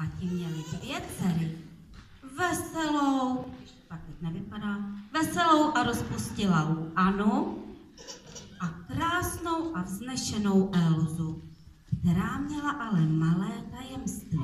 ti měli 2 dcery. Veselou, tak teď nevypadá, veselou a rozpustilou Anu a krásnou a vznešenou Elzu, která měla ale malé tajemství.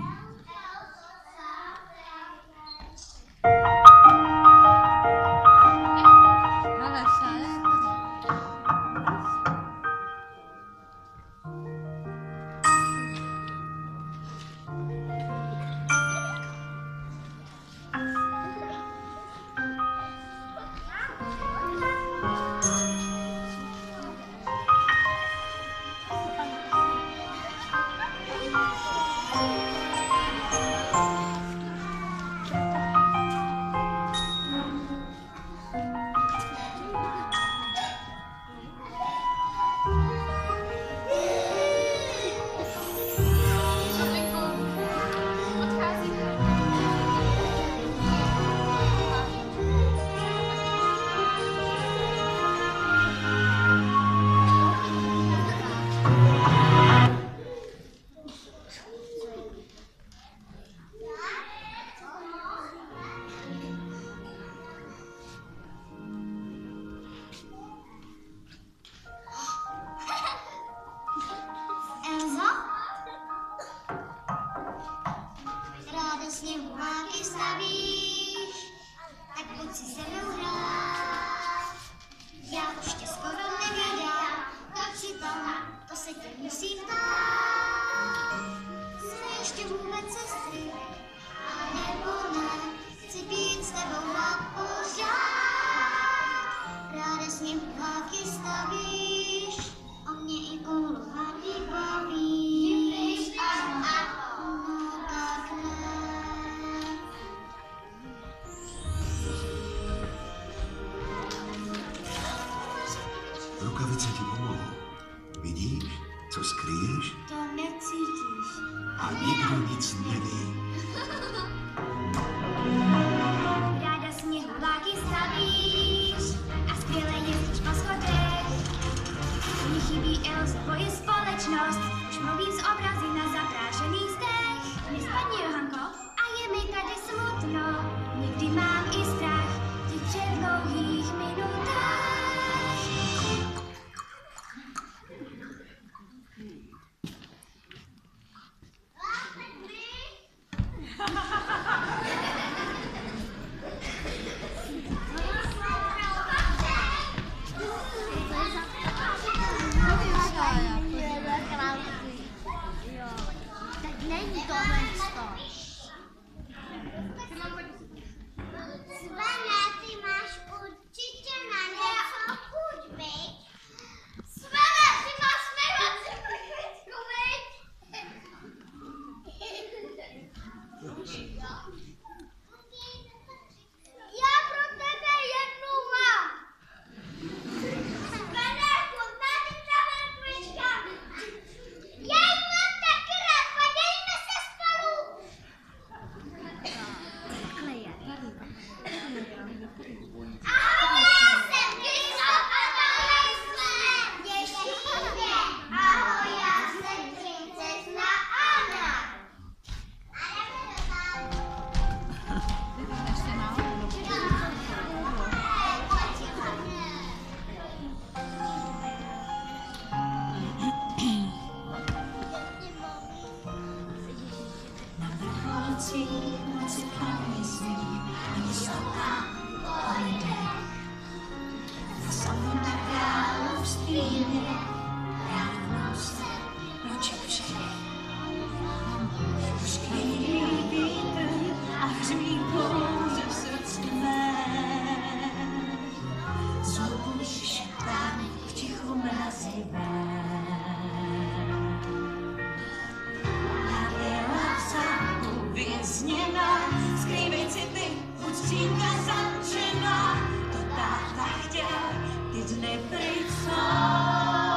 Rukavice ti pomohou. Vidíš, co skryješ? To necítíš. A nikdo nic neví. Ráda sněhuláky stavíš a skvěle jezdíš po schodech. Mně chybí Elze, tvoje společnost, už mluvím z obrazy na zaprášených zdech. Nespadni, Johanko, a je mi tady smutno, někdy mám i strach, těch předlouhých minutách. Skřínka zamčená, to táta chtěl, ty dny pryč jsou.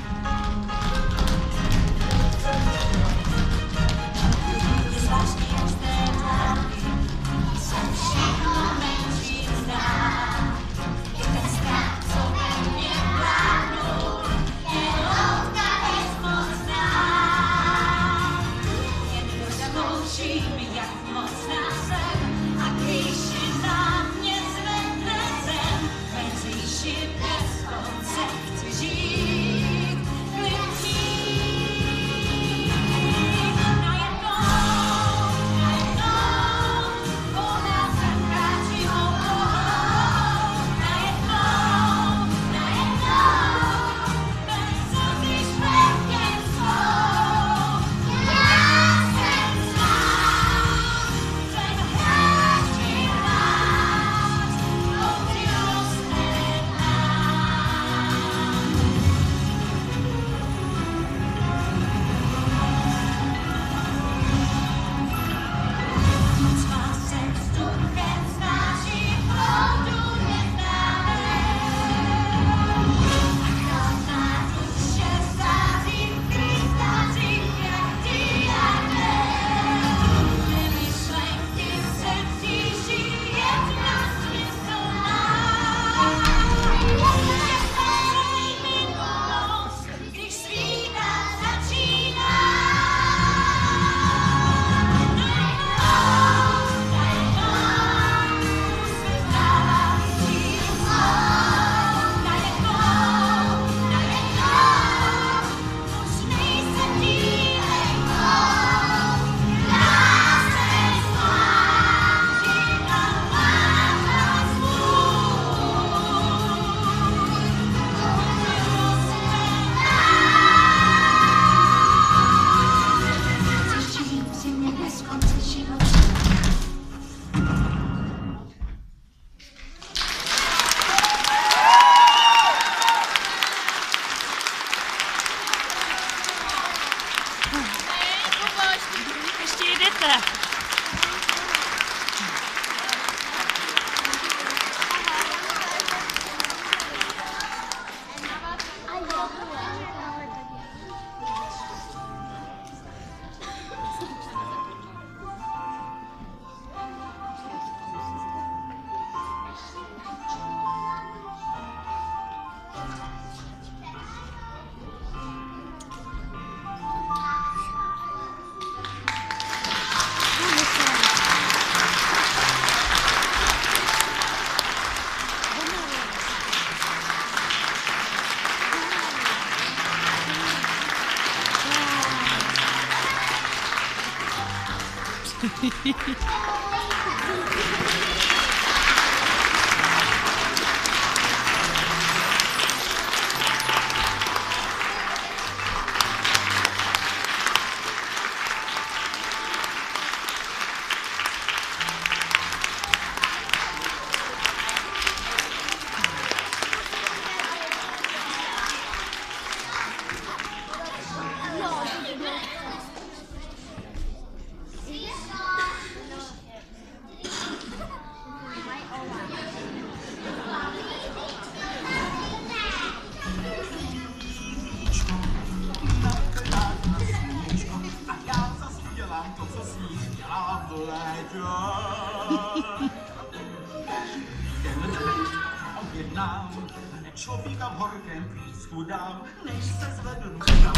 Člověka v horkém písku dám, než se zvednu.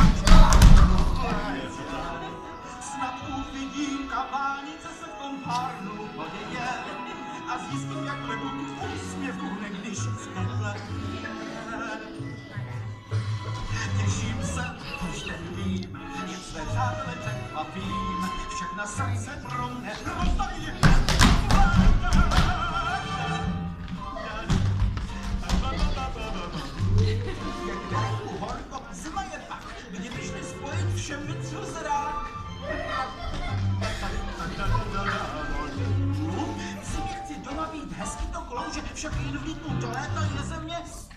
Snad uvidím kapánice se v tom párnu voděje a zjistím, jak lebu tvůj směv uhne, když zkadle. Těším se, už teď vím, jak své přátele překvapím, všechna srdce pro mne rozdají. Kdybyš mi spojit všemi, co zrák. Si mě chci doma být hezky to klouže, však jen vlítnu do léta je země.